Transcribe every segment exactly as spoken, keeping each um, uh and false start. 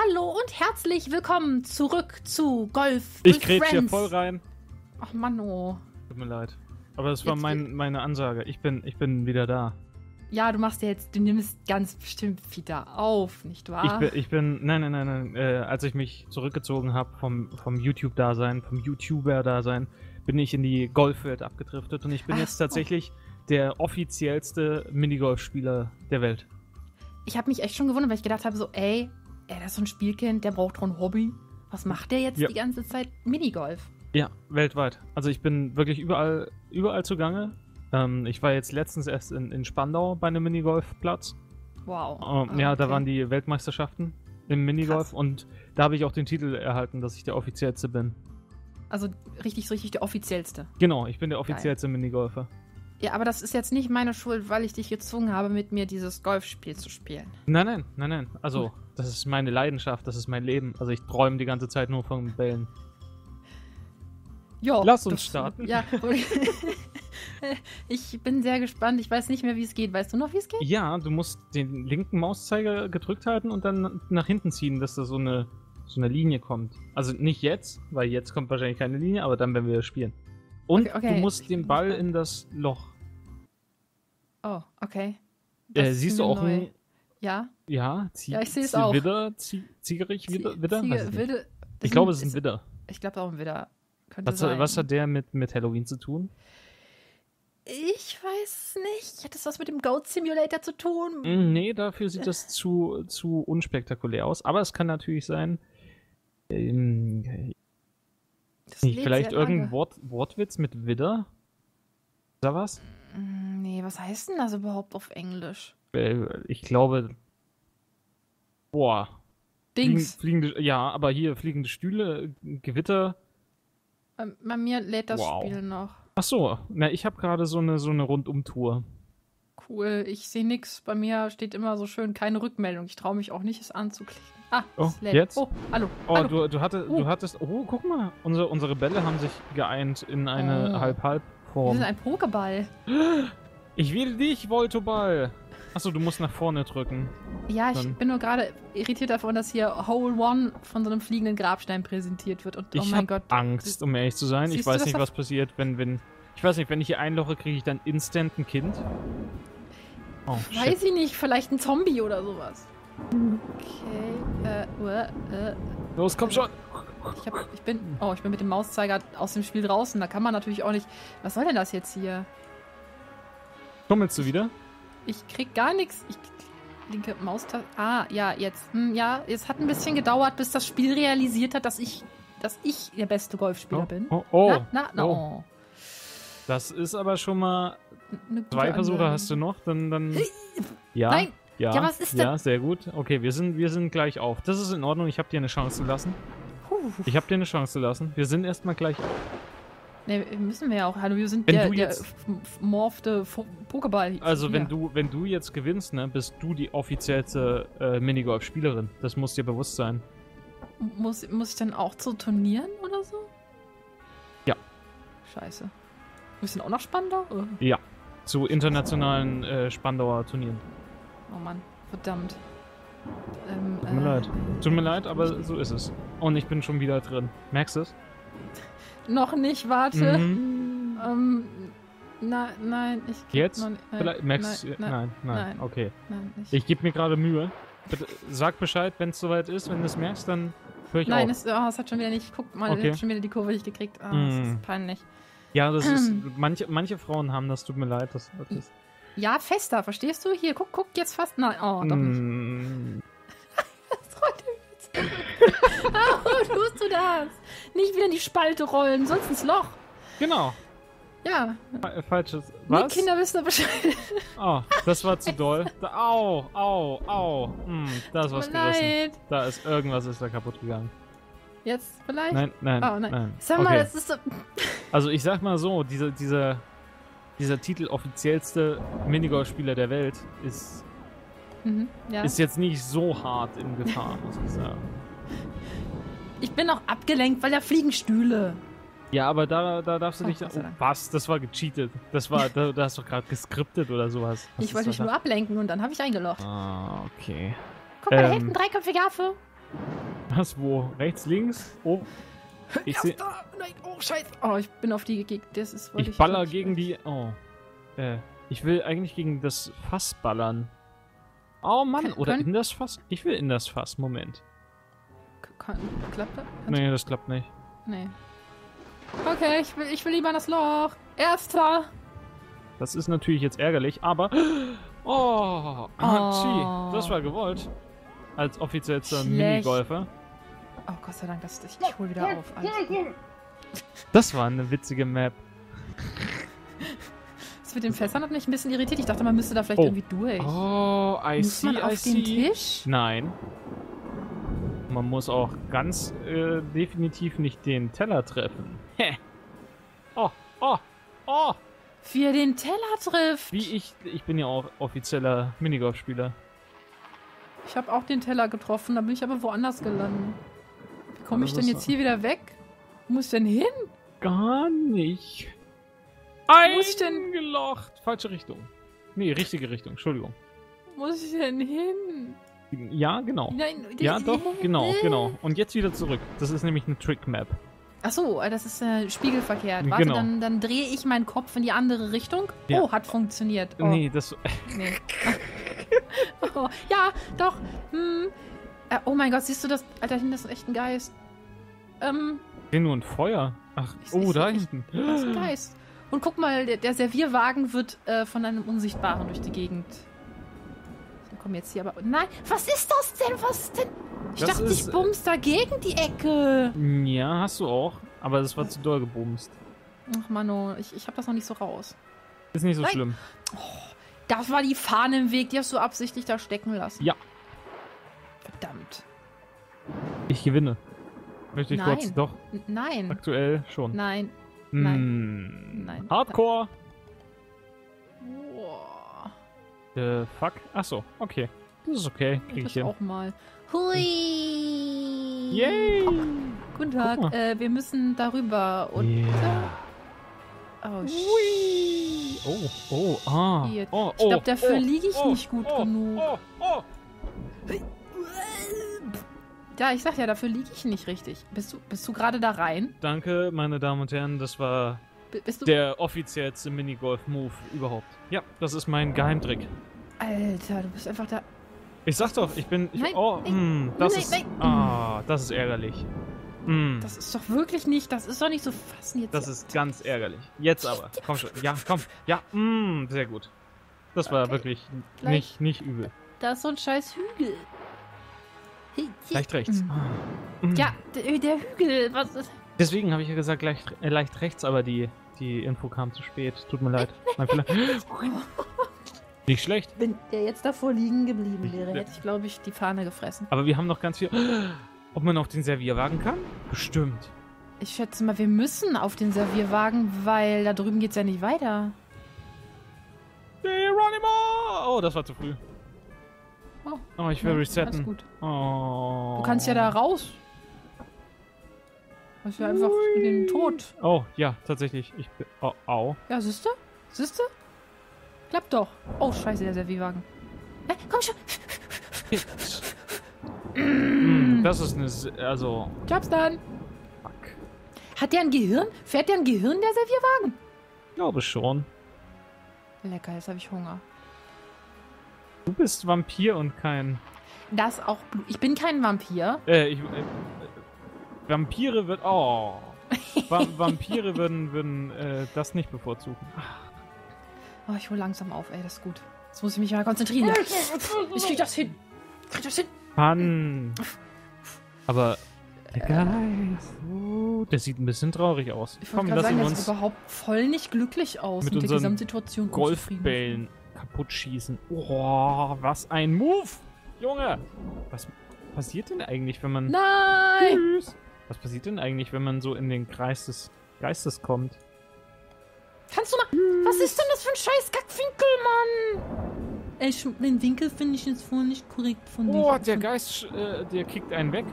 Hallo und herzlich willkommen zurück zu Golf Ich with kretsch hier Friends. voll rein. Ach Mann, oh. Tut mir leid. Aber das war Jetzt- mein, meine Ansage. Ich bin, ich bin wieder da. Ja, du machst ja jetzt, du nimmst ganz bestimmt wieder auf, nicht wahr? Ich bin, ich bin, nein, nein, nein, nein. Äh, als ich mich zurückgezogen habe vom, vom YouTube-Dasein, vom YouTuber-Dasein, bin ich in die Golfwelt abgedriftet und ich bin Ach jetzt so. tatsächlich der offiziellste Minigolfspieler der Welt. Ich habe mich echt schon gewundert, weil ich gedacht habe so, ey, ey, das ist so ein Spielkind, der braucht doch ein Hobby. Was macht der jetzt Ja. die ganze Zeit? Minigolf. Ja, weltweit. Also ich bin wirklich überall, überall zugange. Ähm, ich war jetzt letztens erst in, in Spandau bei einem Minigolfplatz. Wow. Ähm, Ah, ja, da okay. waren die Weltmeisterschaften im Minigolf Krass. und da habe ich auch den Titel erhalten, dass ich der offiziellste bin. Also richtig, richtig der offiziellste. Genau, ich bin der offiziellste Minigolfer. Ja, aber das ist jetzt nicht meine Schuld, weil ich dich gezwungen habe, mit mir dieses Golfspiel zu spielen. Nein, nein, nein, nein. Also, Cool. das ist meine Leidenschaft, das ist mein Leben. Also ich träume die ganze Zeit nur von Bällen. Jo, Lass uns das- starten. Ja, ich bin sehr gespannt. Ich weiß nicht mehr, wie es geht. Weißt du noch, wie es geht? Ja, du musst den linken Mauszeiger gedrückt halten und dann nach hinten ziehen, dass da so eine, so eine Linie kommt. Also nicht jetzt, weil jetzt kommt wahrscheinlich keine Linie, aber dann, wenn wir spielen. Und Okay, okay. du musst Ich den bin Ball gespannt. in das Loch. Oh, okay. Äh, Das ist siehst du mir auch neu. ein... Ja? Ja, Zie Ja, ich sehe es Zie- auch. Widder, Zie Ziegerich, Widder? Widder? Ziege, Weiß ich nicht. Wilde, das Ich glaube, es sind- ist ein Widder. Ich glaube auch ein Widder. Könnte Was, sein. was hat der mit, mit Halloween zu tun? Ich weiß nicht. Hat das was mit dem Goat Simulator zu tun? Mm, Nee, dafür sieht das zu, zu unspektakulär aus. Aber es kann natürlich sein, ähm, Das nicht, lebt vielleicht sehr lange. irgendein Wort, Wortwitz mit Widder? Ist da was? Mm, Nee, was heißt denn das überhaupt auf Englisch? Äh, Ich glaube. Boah. Fliegen, Dings. fliegende, ja, aber hier fliegende Stühle, Gewitter. Ähm, Bei mir lädt das Wow. Spiel noch. Ach so, na, ich habe gerade so eine, so eine Rundumtour. Cool, ich sehe nix. Bei mir steht immer so schön keine Rückmeldung. Ich traue mich auch nicht, es anzuklicken. Ah, Oh, es lädt. jetzt? Oh, hallo. Oh, hallo. du, du, hatte, Oh. du hattest. Oh, guck mal. Unsere, unsere Bälle haben sich geeint in eine Oh. Wir Halb-Halb-Form. sind ein Pokéball. Ich will dich, Voltoball. Achso, du musst nach vorne drücken. Ja, ich Dann- bin nur gerade irritiert davon, dass hier Hole One von so einem fliegenden Grabstein präsentiert wird. Und oh Ich mein hab Gott. Angst, um ehrlich zu sein. Siehst Ich du weiß das nicht, auf- was passiert, wenn, wenn. Ich weiß nicht, wenn ich hier einloche, kriege ich dann instant ein Kind. Oh, shit. Weiß ich nicht, vielleicht ein Zombie oder sowas. Okay, äh, uh, äh, Los, komm schon. ich, hab, ich bin, oh, ich bin mit dem Mauszeiger aus dem Spiel draußen. Da kann man natürlich auch nicht. Was soll denn das jetzt hier? Tummelst du wieder? Ich krieg gar nichts. Ich linke Maustaste. Ah, ja, jetzt. Hm, ja, es hat ein bisschen gedauert, bis das Spiel realisiert hat, dass ich, dass ich der beste Golfspieler Oh, bin. oh, oh. Na, na, na, oh. oh. Das ist aber schon mal. Eine gute Zwei Versuche Ansage. hast du noch, dann. dann ja. Nein. Ja, Ja, was ist denn- Ja, sehr gut. Okay, wir sind, wir sind gleich auf. Das ist in Ordnung, ich habe dir eine Chance gelassen. Puh. Ich habe dir eine Chance gelassen. Wir sind erstmal gleich auf. Ne, müssen wir ja auch. Hallo, wir sind Wenn der, du der jetzt- f- f- morphte Fo- Pokéball. Also, wenn Ja. du, wenn du jetzt gewinnst, ne, bist du die offiziellste äh, Minigolf-Spielerin. Das muss dir bewusst sein. Muss, muss ich dann auch zu Turnieren oder so? Ja. Scheiße. Wir sind auch noch spannender? Oh, Ja. Zu internationalen äh, Spandauer Turnieren. oh Mann, verdammt. Ähm, Tut mir äh, leid. Tut mir leid, aber so ist es. Und ich bin schon wieder drin. Merkst du es? Noch nicht, warte. Mhm. Ähm, nein, nein, ich krieg Jetzt? noch nicht. Nein, Vielleicht merkst nein, du. Nein, nein, nein. okay. nein, nicht. Ich gebe mir gerade Mühe. Bitte sag Bescheid, wenn es soweit ist. Wenn du es merkst, dann höre ich Nein, auf. es, oh, es hat schon wieder nicht. Guck mal, Okay. ich hab schon wieder die Kurve nicht gekriegt. Ah, Mm. das ist peinlich. Ja, das ist. Manche, manche Frauen haben das, tut mir leid. Das, das ist, Ja, fester, verstehst du? Hier, guck, guck jetzt fast. Nein, oh, doch nicht. Mm, Das rollt im Witz. Oh, tust du das? Nicht wieder in die Spalte rollen, sonst ins Loch. Genau. Ja, Fa- Falsches. die Was? Kinder wissen da Bescheid. Oh, das war zu doll. Da, au, au, au. Hm, da ist was Tut mir gerissen. leid. Da ist irgendwas ist da kaputt gegangen. Jetzt vielleicht? Nein, nein, Oh, nein. nein. Sag mal, Okay. das ist so. Also ich sag mal so, dieser, dieser, dieser Titel offiziellste Minigolfspieler der Welt ist, Mhm, ja. ist jetzt nicht so hart in Gefahr, muss ich sagen. Ich bin auch abgelenkt, weil da fliegen Stühle. Ja, aber da, da darfst du Oh, nicht. Gott sei Oh, Dank. was? Das war gecheatet. Das war, da, da hast du gerade geskriptet oder sowas. Was Ich ist wollte dich da? nur ablenken und dann habe ich eingelocht. Ah, okay. Guck mal, da Ähm. hinten dreiköpfige Affe. Was, wo? Rechts, links? Oh. Ich sehe. Nein, oh, scheiße. Oh, ich bin auf die gegeben. Das ist, Ich, ich baller gegen die. Oh. Äh, ich will eigentlich gegen das Fass ballern. Oh Mann, Kann, oder können? in das Fass? Ich will in das Fass. Moment. Kann, klappt das? Nee, das klappt nicht. Nee. Okay, ich will, ich will lieber in das Loch. Erster. Das ist natürlich jetzt ärgerlich, aber. Oh, oh. Das war gewollt. Als offizieller Minigolfer. Oh, Gott sei Dank, dass ich, ich hol wieder auf. Alles. Das war eine witzige Map. Das mit den Fässern hat mich ein bisschen irritiert. Ich dachte, man müsste da vielleicht Oh. irgendwie durch. Oh, I Muss see, man I auf see. den Tisch? Nein. Man muss auch ganz äh, definitiv nicht den Teller treffen. Hä. Oh, oh, oh. Wie er den Teller trifft. Wie ich, ich bin ja auch offizieller Minigolfspieler. Ich habe auch den Teller getroffen, da bin ich aber woanders gelandet. Wie komme Das ich denn ist jetzt so- hier wieder weg? Wo muss ich denn hin? Gar nicht. Wo muss ich denn- Eingelocht. Falsche Richtung. Nee, richtige Richtung. Entschuldigung. Wo muss ich denn hin? Ja, genau. Nein, Ja, doch, genau, genau. Und jetzt wieder zurück. Das ist nämlich eine Trick-Map. Achso, das ist äh, spiegelverkehrt. Warte, Genau. dann, dann drehe ich meinen Kopf in die andere Richtung. Ja. Oh, hat funktioniert. Oh, Nee, das... nee. oh, ja, doch. Hm. Äh, oh mein Gott, siehst du das? Alter, hinten ist echt ein Geist. Ähm, Ich sehe nur ein Feuer. Ach, Ich- oh, ich- da ich- hinten. das ist ein Geist. Und guck mal, der, der Servierwagen wird äh, von einem Unsichtbaren durch die Gegend. Wir kommen jetzt hier aber... Nein, was ist das denn? Was ist denn? Ich Das dachte, ist, ich bums da gegen die Ecke. Ja, hast du auch. Aber das war zu doll gebumst. Ach, Mano, ich, ich hab das noch nicht so raus. Ist nicht so Nein. schlimm. Das war die Fahne im Weg, die hast du absichtlich da stecken lassen. Ja. Verdammt. Ich gewinne. Möchte ich Nein. kurz. Doch, N nein. aktuell schon. Nein. Hm. Nein. Hardcore. Boah. The fuck? Achso, okay. Das ist okay. Krieg ich Das hin. auch mal. Hui. Yay! Guten Tag. Guck mal. Äh, wir müssen darüber. Und Yeah. Oh, sh Oh, oh, ah. Shit. Oh, Ich glaube, oh, dafür oh, liege ich oh, nicht gut oh, genug. Oh, oh. Ja, ich sag ja, dafür liege ich nicht richtig. Bist du, bist du gerade da rein? Danke, meine Damen und Herren. Das war B bist du. der offiziellste Minigolf-Move überhaupt. Ja, das ist mein Geheimtrick. Alter, du bist einfach da. Ich sag doch, ich bin... Ich, Nein, oh, nein, hm, das nein, ist... nein. Ah, das ist ärgerlich. Hm, das, Das ist doch wirklich nicht. Das ist doch nicht so fassen jetzt. hier. ist ganz ärgerlich. Jetzt aber. Komm schon. Ja, komm. Ja, hm, sehr gut. Das war Okay. wirklich Gleich. nicht, nicht übel. Da ist so ein scheiß Hügel. Hey, hier- Leicht rechts. Mm. Ah, hm. Ja, der, der Hügel. Was ist. Deswegen habe ich ja gesagt, leicht, äh, leicht rechts, aber die, die Info kam zu spät. Tut mir leid. Mein Fehler. Nicht schlecht. Wenn der jetzt davor liegen geblieben wäre, Ich- hätte ich, glaube ich, die Fahne gefressen. Aber wir haben noch ganz viel... Ob man auf den Servierwagen kann? Bestimmt. Ich schätze mal, wir müssen auf den Servierwagen, weil da drüben geht's ja nicht weiter. Geronimo! Oh, das war zu früh. Oh, Oh, ich will ja, resetten. alles gut. Oh. Du kannst ja da raus. Das ist ja einfach in den Tod. Oh, ja, tatsächlich. Ich bin... Oh, au. Ja, siehst du? Siehst du? Klappt doch. Oh, scheiße, der Servierwagen. Äh, komm schon. Hm, das ist eine... Se- Also... Job's dann. Fuck. Hat der ein Gehirn? Fährt der ein Gehirn, der Servierwagen? Ich glaube schon. Lecker, jetzt habe ich Hunger. Du bist Vampir und kein... Das auch Blut. Ich bin kein Vampir. Äh, ich... Äh, äh, Vampire wird... Oh. Va Vampire würden, würden äh, das nicht bevorzugen. Oh, ich hole langsam auf, ey, das ist gut. Jetzt muss ich mich mal konzentrieren. Ja. Ich krieg das hin. Ich krieg das hin. Mann. Aber... Der Geist... Oh, der sieht ein bisschen traurig aus. Ich Komm, wollte gerade lass sagen, ihn der sieht uns überhaupt voll nicht glücklich aus mit mit, der unseren Gesamtsituation. unzufrieden. Golfbällen kaputt schießen. Oh, was ein Move! Junge! Was passiert denn eigentlich, wenn man... Nein! Tschüss! Was passiert denn eigentlich, wenn man so in den Kreis des Geistes kommt? Kannst du mal... Was ist denn das für ein scheiß Gackwinkel, Mann? Ey, sch- den Winkel finde ich jetzt wohl nicht korrekt von dir. Oh, der Geist, äh, der kickt einen weg.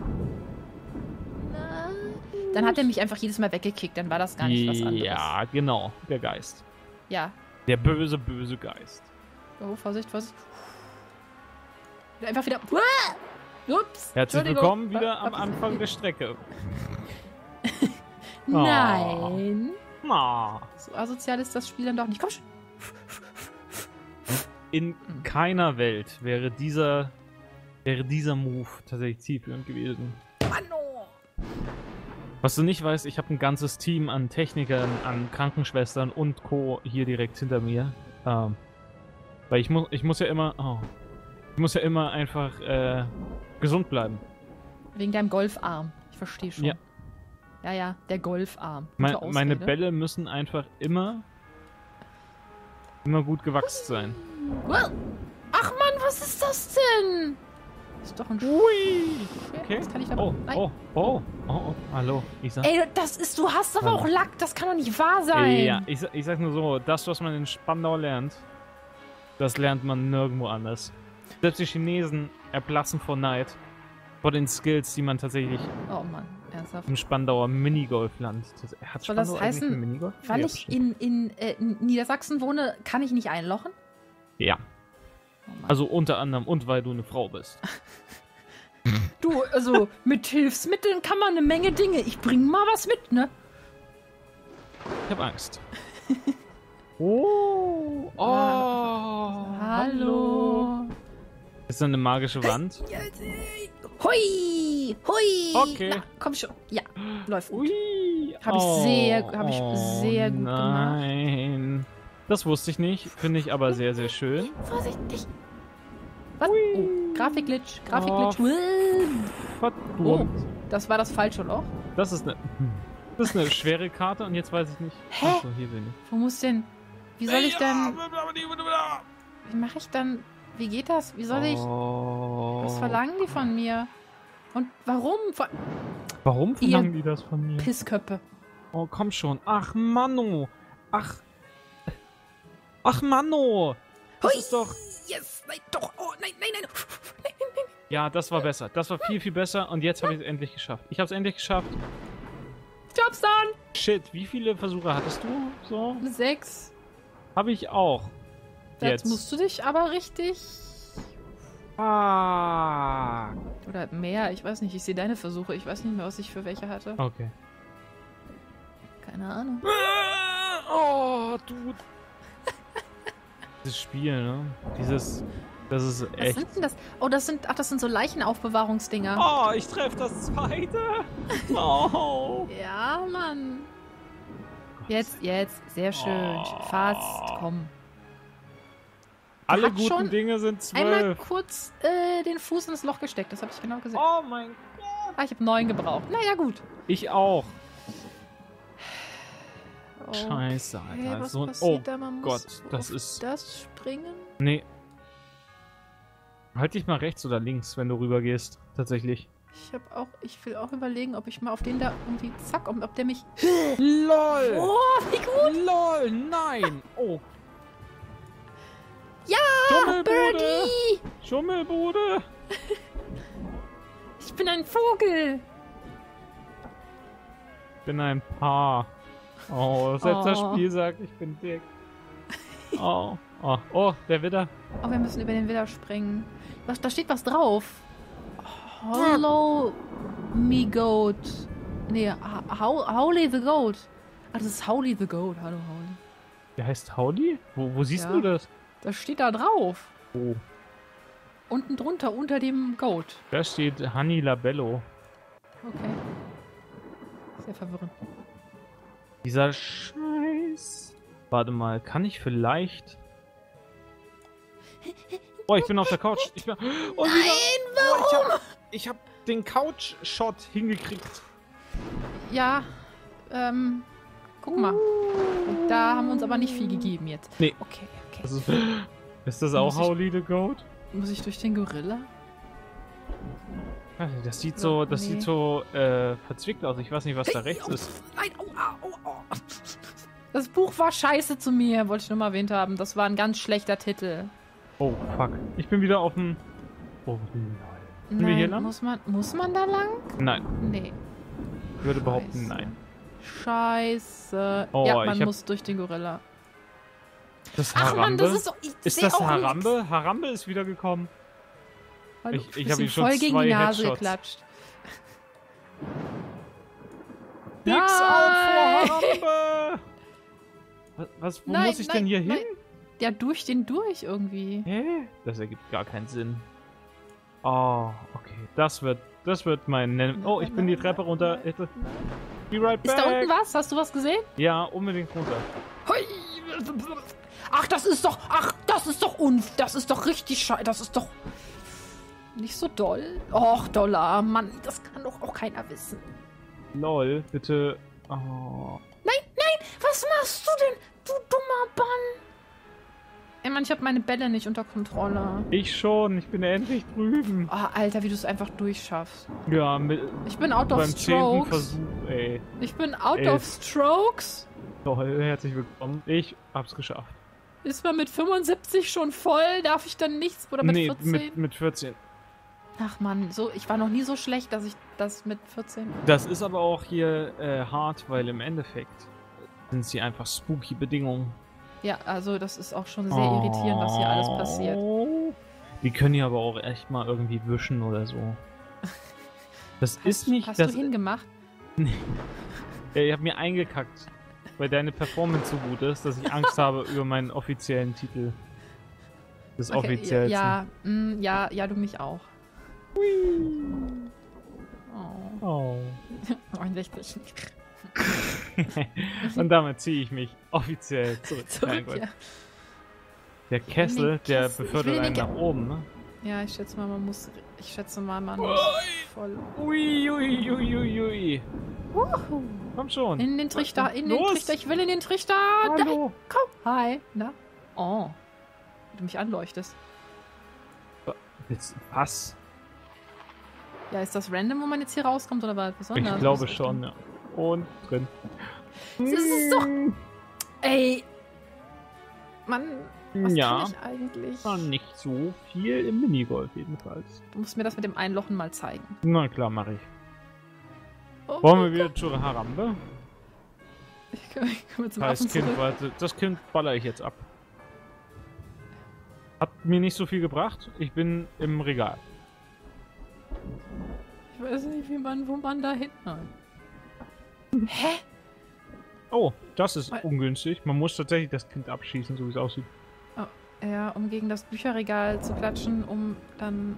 Dann hat er mich einfach jedes Mal weggekickt, dann war das gar nicht was anderes. Ja, genau. Der Geist. Ja. Der böse, böse Geist. Oh, Vorsicht, Vorsicht. Einfach wieder... Uah! Ups. Herzlich Entschuldigung. willkommen wieder Hab am ich- Anfang der Strecke. Nein. Ah. So asozial ist das Spiel dann doch nicht. Komm schon. In keiner Welt wäre dieser, wäre dieser Move tatsächlich zielführend gewesen. Mano. Was du nicht weißt, ich habe ein ganzes Team an Technikern, an Krankenschwestern und Co. hier direkt hinter mir. Ähm, weil ich muss, ich muss ja immer, oh, ich muss ja immer einfach äh, gesund bleiben. Wegen deinem Golfarm. Ich verstehe schon. Ja. Ja, ja, der Golfarm. Mein, Gute meine Ausrede. Bälle müssen einfach immer, immer gut gewachsen sein. Well. Ach Mann, was ist das denn? Ist doch ein Sch Ui! Okay. Das kann ich aber. Oh, Nein. oh, oh, oh, oh, hallo, Isa. Ey, das ist, du hast aber Hallo. auch Lack, das kann doch nicht wahr sein. Ja, ich, sa- ich sag nur so, das, was man in Spandau lernt, das lernt man nirgendwo anders. Selbst die Chinesen erblassen vor Neid, vor den Skills, die man tatsächlich Oh Mann, ernsthaft. im Spandauer Minigolfland... Das, hat Soll das Spandau eigentlich heißen, einen Minigolf? Weil Ja, ich bestimmt. in, in, äh, in Niedersachsen wohne, kann ich nicht einlochen? Ja, Oh Mann. also unter anderem und weil du eine Frau bist. Du, also mit Hilfsmitteln kann man eine Menge Dinge. Ich bring mal was mit, ne? Ich hab Angst. Oh, oh, Hallo. Ist da eine magische Wand? Hui, hui. Okay. Na, komm schon. Ja, läuft gut. Ui. Hab ich sehr- hab ich sehr gut gemacht. Nein. Das wusste ich nicht. Finde ich aber sehr, sehr schön. Vorsichtig. Was? Hui. Oh, Grafikglitch, Oh. Grafikglitch. Oh, Verdammt. das war das falsche Loch. Das ist eine. Das ist eine schwere Karte und jetzt weiß ich nicht. Hä? Achso, hier bin ich. Wo muss denn... Wie soll ich denn... Wie mache ich dann... Wie geht das? Wie soll ich... Oh. Was verlangen die von mir? Und warum? Ver Warum verlangen die das von mir? Pissköppe. Oh, komm schon. Ach, Manno. Ach. Ach, Manno. Das Hui. ist doch. Yes! Nein, doch! Oh, nein, nein, nein! Nein, nein, nein! Ja, das war besser. Das war viel, viel besser und jetzt habe ich es endlich geschafft. Ich habe es endlich geschafft. Job's dann! Shit, wie viele Versuche hattest du? So? Sechs. Habe ich auch. Jetzt Jetzt. musst du dich aber richtig... Ah. Oder mehr, ich weiß nicht. Ich sehe deine Versuche. Ich weiß nicht mehr, was ich für welche hatte. Okay. Keine Ahnung. Oh, du. Dieses Spiel, ne? Dieses. Das ist Was echt. sind denn das? Oh, das sind... Ach, das sind so Leichenaufbewahrungsdinger. Oh, ich treffe das zweite. Oh. Ja, Mann. Jetzt, jetzt. Sehr schön. Oh. Fast. Komm. Alle hat guten schon Dinge sind Einmal zwölf. kurz äh, den Fuß ins Loch gesteckt. Das habe ich genau gesehen. Oh mein Gott. Ah, ich habe neun gebraucht. Naja, gut. Ich auch. Oh. Scheiße, Okay, Alter. was So ein, passiert oh da? Man muss Gott, das auf ist. das springen. Nee. Halt dich mal rechts oder links, wenn du rüber gehst. Tatsächlich. Ich habe auch, ich will auch überlegen, ob ich mal auf den da irgendwie zack, ob, ob der mich. LOL! Oh, wie gut! LOL, nein! Oh. Ja, Schummelbude! Birdie! Schummelbude! Ich bin ein Vogel. Ich bin ein Paar. Oh, selbst das Oh. Spiel sagt, ich bin dick. Oh, oh, oh, der Widder. Oh, wir müssen über den Widder springen. Was, da steht was drauf. Hollow me goat. Nee, Ha- How, Howley the goat. Ah, das ist Howley the goat. Hallo, Howley. Der heißt Howdy? Wo, wo siehst Ja. du das? Das steht da drauf. Oh. Unten drunter, unter dem Goat. Da steht Honey Labello. Okay. Sehr verwirrend. Dieser Scheiß. Warte mal, kann ich vielleicht... Oh, ich bin auf der Couch. Ich bin... Oh, Nein, warum? Ich hab, ich hab den Couch-Shot hingekriegt. Ja, ähm, guck mal. Und da haben wir uns aber nicht viel gegeben jetzt. Nee. Okay, okay. Das ist, ist das auch Muss ich- Howley the Goat? Muss ich durch den Gorilla? Ah, Das sieht so, das Nee. sieht so äh, verzwickt aus. Ich weiß nicht, was da rechts oh, ist. Nein, au, au, au, au. Das Buch war scheiße zu mir, wollte ich nur mal erwähnt haben. Das war ein ganz schlechter Titel. Oh, fuck. Ich bin wieder auf dem... Oh, nein. Sind wir hier lang? Muss man, muss man da lang? Nein, Nee. ich würde behaupten, Scheiße. nein. Scheiße. Oh, ja, man ich hab- muss durch den Gorilla. Das Ach Harambe? man, das ist so... Ich Ist seh das auch Harambe? Harambe ist wiedergekommen. Hallo, Ich- ich bist hab ihm ihm schon voll gegen zwei die Nase Headshots. geklatscht. Dicks Nein! out vor Harambe! Was, was, wo Nein, muss ich nein, denn hier nein. hin? Ja, durch den durch irgendwie. Hä? Das ergibt gar keinen Sinn. Oh, okay. Das wird, das wird mein... Nen oh, ich bin die Treppe runter. Be right back. Ist da unten was? Hast du was gesehen? Ja, unbedingt runter. Hui. Ach, das ist doch... Ach, das ist doch unf... Das ist doch richtig scheiße. Das ist doch... Nicht so doll. Och, Dollar. Mann, das kann doch auch keiner wissen. Lol, bitte... Oh. Nein, nein! Was machst du denn, du dummer Bann? Ey, Mann, ich hab meine Bälle nicht unter Kontrolle. Ich schon, ich bin endlich drüben. Oh, Alter, wie du es einfach durchschaffst. Ja, mit, Ich bin out of beim zehnten strokes. Versuch, ey. Ich bin out Elf. of strokes. Toll, herzlich willkommen. Ich hab's geschafft. Ist man mit fünfundsiebzig schon voll? Darf ich dann nichts? Oder mit nee, vierzehn? mit, mit vierzehn. Ach Mann, so, ich war noch nie so schlecht, dass ich das mit vierzehn... Das ist aber auch hier äh, hart, weil im Endeffekt sind sie einfach spooky Bedingungen. Ja, also das ist auch schon sehr irritierend, was hier alles passiert. Die können ja aber auch echt mal irgendwie wischen oder so. Das ist nicht... Hast das, du hingemacht? Ja, ich hab mir eingekackt, weil deine Performance so gut ist, dass ich Angst habe über meinen offiziellen Titel. Das Okay, offiziellsten. ja, mm, ja, ja, du mich auch. Oh. Oh. neunundsechzig. Und damit ziehe ich mich offiziell zurück. Nein, Zurück, Gott. ja. Der Kessel, den der Kessel. Ich befördert will einen den nach oben, ne? Ja, ich schätze mal, man muss... Ich schätze mal, man muss voll... Ui, ui, ui, ui, ui. Wuhu. Komm schon. In den Trichter, in den Los. Trichter. Ich will in den Trichter. Hallo. Da, komm. Hi. Na? Oh. Wie du mich anleuchtest. Jetzt, was? Ja, ist das random, wo man jetzt hier rauskommt, oder was Besonderes? Ich glaube Was ist schon, ja. Und drin. Das ist doch... Ey. Mann, was Ja. kann ich eigentlich? War nicht so viel im Minigolf jedenfalls. Du musst mir das mit dem Einlochen mal zeigen. Na klar, mache ich. Oh Wollen mein wir wieder zur Harambe? Gott. Ich kann, ich kann mit zum Das Affen Kind, zurück. warte, das Kind baller ich jetzt ab. Hat mir nicht so viel gebracht. Ich bin im Regal. Ich weiß nicht, wie man, wo man da hin... Nein. Hä? Oh, das ist Weil- ungünstig. Man muss tatsächlich das Kind abschießen, so wie es aussieht. Ja, um gegen das Bücherregal zu klatschen, um dann...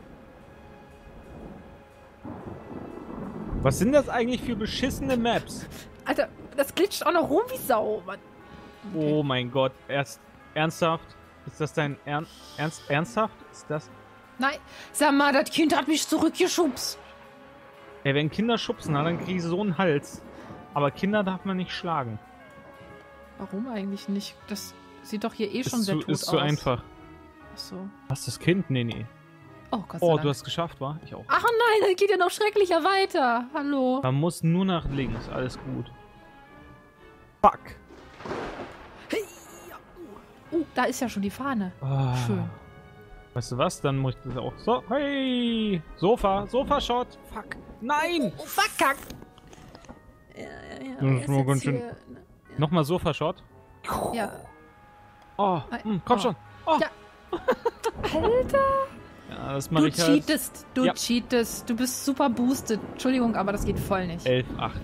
Was sind das eigentlich für beschissene Maps? Alter, das glitscht auch noch rum wie Sau. Mann. Okay. Oh mein Gott, erst ernsthaft? Ist das dein Ern Ernst ernsthaft? Ist das? Nein, sag mal, das Kind hat mich zurückgeschubst. Ey, wenn Kinder schubsen, na, dann kriege ich so einen Hals. Aber Kinder darf man nicht schlagen. Warum eigentlich nicht? Das sieht doch hier eh schon Ist sehr zu, tot ist aus. zu einfach. Achso. Was, das Kind? Nee, nee. Oh Gott sei Oh, Dank. du hast es geschafft, wa? Ich auch. Ach nein, das geht ja noch schrecklicher weiter. Hallo. Man muss nur nach links, alles gut. Fuck. Hey, ja. Oh, da ist ja schon die Fahne. Ah. Schön. Weißt du was? Dann muss ich das auch. So, hey! Sofa, Sofa-Shot! Fuck! Nein! Oh, fuck, kack. Ja, ja, ja. Das ist ist nur jetzt ganz schön- hier- Nochmal Sofa-Shot. Ja. Oh, Nein. hm, komm Oh. schon. Oh. Ja. Alter. Ja, das mache Du ich halt. cheatest. Du Ja. cheatest. Du bist super boosted. Entschuldigung, aber das geht voll nicht. elf acht.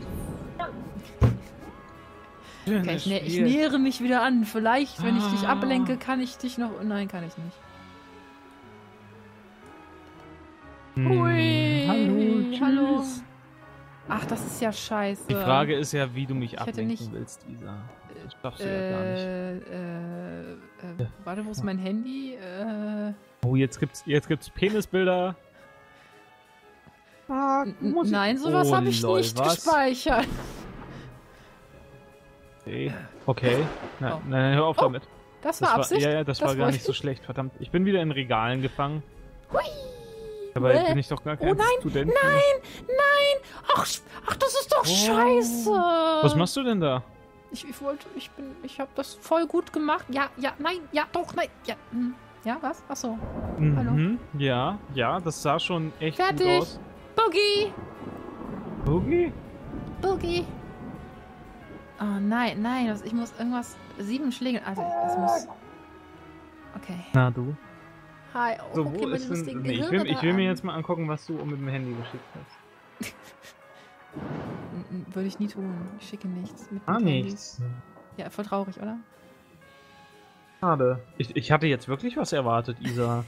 Okay, ich, nä ich nähere mich wieder an. Vielleicht, wenn ich dich Ah. ablenke, kann ich dich noch... Nein, kann ich nicht. Hui. Hallo, tschüss. Hallo. Ach, das ist ja scheiße. Die Frage ist ja, wie du mich Ich hätte ablenken nicht- willst, Lisa. Das schaffst du ja gar nicht. Äh, äh, äh, warte, wo ist mein Handy? Äh, Oh, jetzt gibt's, jetzt gibt's Penisbilder. Ah, n- nein, sowas oh, habe ich lol, nicht was? gespeichert. Okay. Okay. Nein, Oh. nein, hör auf Oh, damit. Das Das war war, Absicht. ja, ja, das, Das war gar wollte nicht so ich. schlecht, verdammt. Ich bin wieder in Regalen gefangen. Hui. Dabei Bäh. bin ich doch gar kein Oh nein, Student. Nein, nein. Ach, sch- ach das ist doch Oh. scheiße. Was machst du denn da? Ich, ich wollte, ich bin, ich habe das voll gut gemacht. Ja, ja, nein, ja, doch, nein, ja. hm. Ja, was? Ach so. Hallo. Mhm. Ja, ja, das sah schon echt Fertig. gut aus. Boogie. Boogie? Boogie. Oh nein, nein, das, ich muss irgendwas. Sieben Schläge. Also, es muss. Okay. Na du. Hi. Oh, So, okay, wo meine ist denn... lustigen Nee, ich will, Gehirne ich will mir da jetzt mal angucken, was du mit dem Handy geschickt hast. an. N- n- Würde ich nie tun. Ich schicke nichts mit, Ah, mit Handys. nichts. Ja, voll traurig, oder? Schade. Ich, ich hatte jetzt wirklich was erwartet, Isa.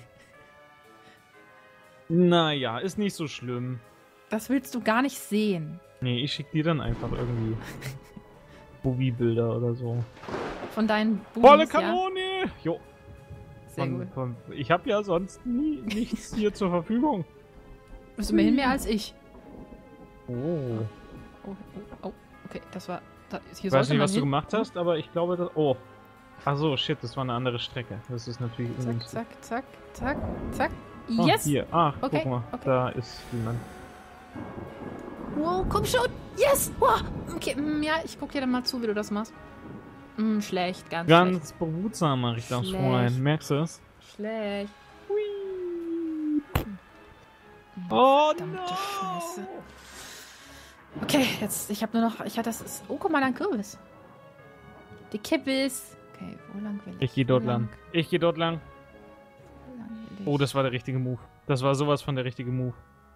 Naja, ist nicht so schlimm. Das willst du gar nicht sehen. Nee, ich schick dir dann einfach irgendwie Movie-Bilder oder so. Von deinen Volle Bubis, ja? Kanone! Jo. Sehr Von, gut. von, ich habe ja sonst nie nichts hier zur Verfügung. Bist du mir hin mehr als ich? Oh. Oh, oh, oh. Okay, das war... Da, hier Ich weiß sollte nicht, man was du hin. gemacht hast, aber ich glaube, dass... Oh. Ach so, shit, das war eine andere Strecke. Das ist natürlich Zack, ungünstig. zack, zack, zack, zack. Ah, Yes! hier. Ach, Okay, guck mal. okay. Da ist jemand. Wow, komm schon! Yes! Wow. Okay, mm, ja, ich guck dir dann mal zu, wie du das machst. Mm, schlecht, ganz, Ganz behutsam mache ich das, Schlecht. Fräulein. Merkst du es? schlecht. Schlecht. Oh, Verdammte no. Scheiße. Okay, jetzt, ich habe nur noch, ich hatte das ist, oh, guck mal, ein Kürbis. Die Kippis. Okay, wo lang will ich? Ich gehe dort Wo lang. Ich gehe dort lang. Wo lang will ich? Oh, das war der richtige Move. Das war sowas von der richtige Move.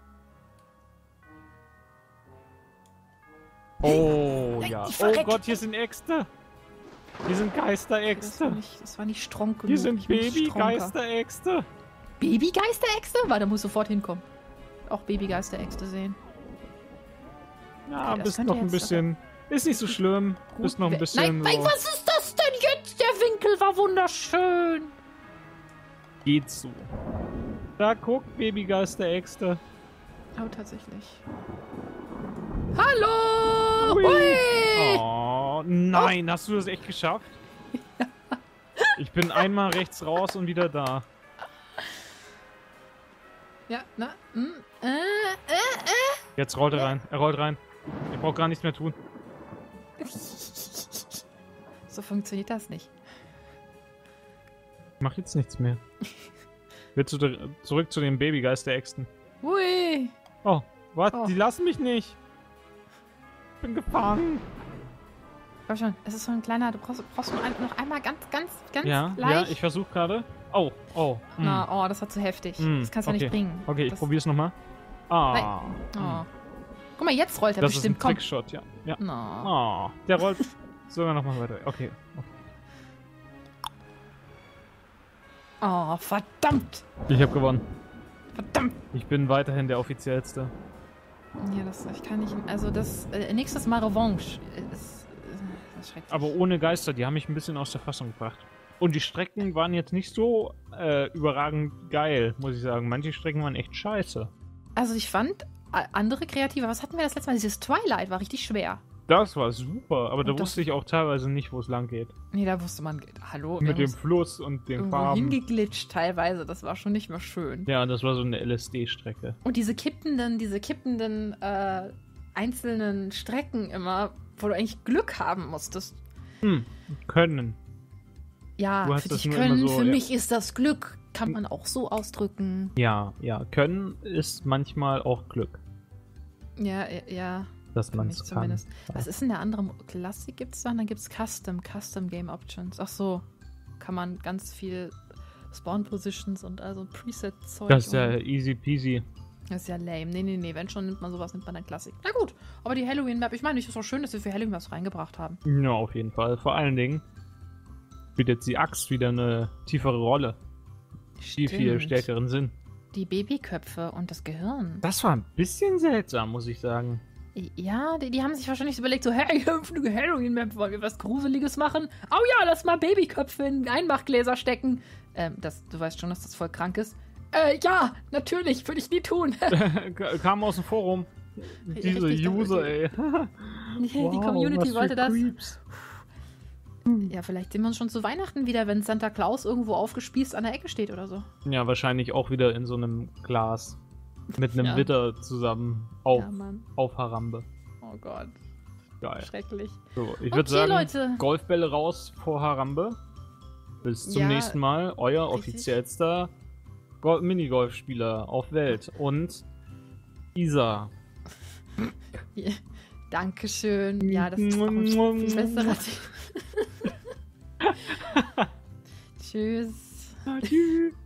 Oh, Nein, ja. ich Oh verreck. Gott, hier sind Äxte. Hier sind Das war Geisteräxte. nicht, das war nicht strong genug. Hier sind Ich bin nicht stronger. Babygeisteräxte. Babygeisteräxte? Warte, muss sofort hinkommen. Auch Babygeisteräxte sehen. Ja, Okay, das bist könnte noch ein jetzt bisschen... Ist nicht so schlimm. Bist noch ein Nein, bisschen... nein, so- was ist das denn jetzt? Der Winkel war wunderschön. Geht so. Da guck, Babygeisteräxte. Oh, tatsächlich. Hallo! Hui. Hui! Oh, nein, hast du das echt geschafft? Ich bin einmal rechts raus und wieder da. Ja, na, hm, äh, äh, Jetzt rollt er rein. Er rollt rein. Ich brauche gar nichts mehr tun. äh. So funktioniert das nicht. Ich mach jetzt nichts mehr. Willst du dir- zurück zu den Babygeisteräxten? Hui! Oh, was? Oh. Die lassen mich nicht. Ich bin gefangen. Komm schon, es ist so ein kleiner, du brauchst, brauchst nur ein, noch einmal ganz, ganz, ganz Ja, ja, leicht. ich versuche gerade. Oh, oh. mm. Na, oh, das war zu heftig. Mm, Das kannst du ja okay. nicht bringen. Okay, ich das, probier's nochmal. Ah. Oh. mm. Guck mal, jetzt rollt er Das ist ein bestimmt. Komm. Trickshot, ja. ja. No. Oh, der rollt sogar nochmal weiter. Okay. Oh, verdammt! Ich habe gewonnen. Verdammt! Ich bin weiterhin der Offiziellste. Ja, das, ich kann nicht. Also, das. Äh, nächstes Mal Revanche. Ist, äh, das ist schrecklich. Aber ohne Geister, die haben mich ein bisschen aus der Fassung gebracht. Und die Strecken waren jetzt nicht so äh, überragend geil, muss ich sagen. Manche Strecken waren echt scheiße. Also, ich fand äh, andere kreative. Was hatten wir das letzte Mal? Dieses Twilight war richtig schwer. Das war super, aber da Und das- wusste ich auch teilweise nicht, wo es lang geht. Nee, da wusste man. Hallo, Mit wir dem haben Fluss und den irgendwo Farben. hingeglitscht teilweise. Das war schon nicht mehr schön. Ja, das war so eine L S D-Strecke. Und diese kippenden, diese kippenden äh, einzelnen Strecken immer, wo du eigentlich Glück haben musstest. Hm, können. Ja, Du hast für das dich nur können, immer so, für ja. mich ist das Glück. Kann man auch so ausdrücken. Ja, ja. Können ist manchmal auch Glück, Ja, ja, ja. dass Für man mich es kann. zumindest. Was ist denn der andere? Mo- Classic gibt's dann? Dann gibt's Custom, Custom Game Options. Ach so. Kann man ganz viel Spawn Positions und also Preset-Zeug. Das ist ja und- easy peasy. Das ist ja lame. Nee, nee, nee. Wenn schon nimmt man sowas, nimmt man dann Classic. Na gut. Aber die Halloween-Map, ich meine, es ist auch schön, dass wir für Halloween was reingebracht haben. Ja, auf jeden Fall. Vor allen Dingen spielt jetzt die Axt wieder eine tiefere Rolle. Die viel Stimmt. stärkeren Sinn. Die Babyköpfe und das Gehirn. Das war ein bisschen seltsam, muss ich sagen. Ja, die, die haben sich wahrscheinlich überlegt, so, hey, fünfte Halloween-Map, wollen wir was Gruseliges machen? Oh ja, lass mal Babyköpfe in Einmachgläser stecken. Ähm, das, du weißt schon, dass das voll krank ist. Äh, ja, natürlich, würde ich nie tun. Kam aus dem Forum. Diese Richtig, User, das- ey. Die Wow, Community was für wollte das. Creeps. Ja, vielleicht sehen wir uns schon zu Weihnachten wieder, wenn Santa Claus irgendwo aufgespießt an der Ecke steht oder so. Ja, wahrscheinlich auch wieder in so einem Glas. Mit einem Ja. Witter zusammen auf, Ja, Mann. auf Harambe. Oh Gott, Geil. schrecklich. So, ich Okay, würde sagen, Leute. Golfbälle raus vor Harambe. Bis zum Ja, nächsten Mal. Euer richtig. offiziellster Go- Minigolfspieler auf Welt. Und Isa. Ja, Dankeschön. Ja, das ist auch ein viel besserer Tschüss. Tschüss.